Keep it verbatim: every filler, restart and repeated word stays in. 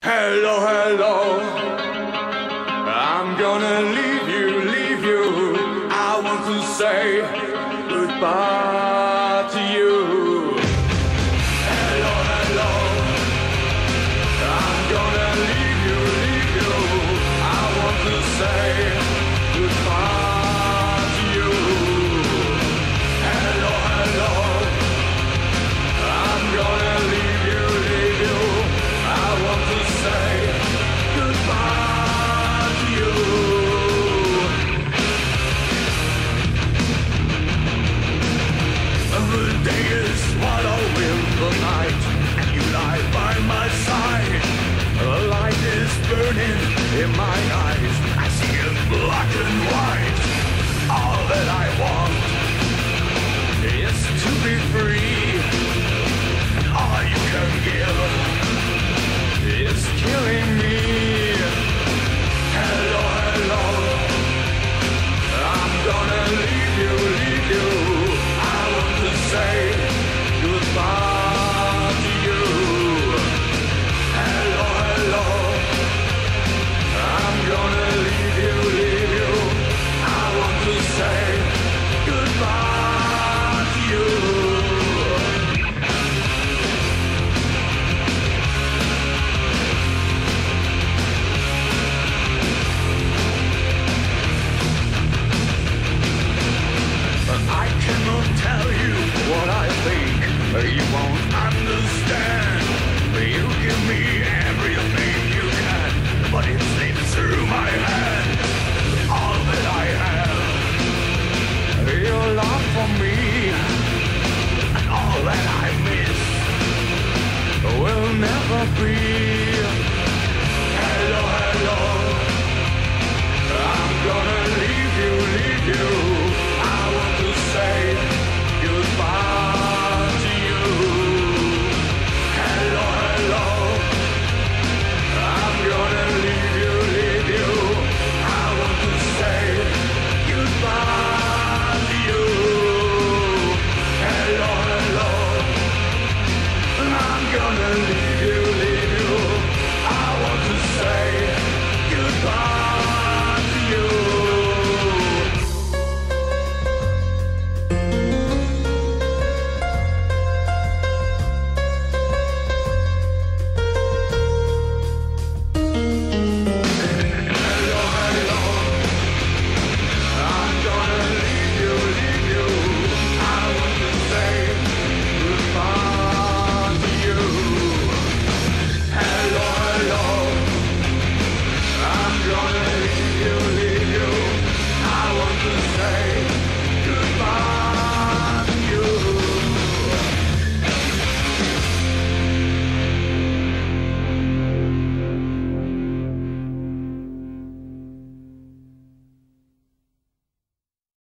Hello, hello. I'm gonna leave you, leave you. I want to say goodbye to you. Hello, hello. I'm gonna leave you, leave you. I want to say goodbye to you. Hello, hello. I'm gonna leave you, leave you. I want to say goodbye to you. The day is swallowing the night, and you lie by my side. The light is burning in my eyes. I see it black and white. All that I want is to be free. And all you can give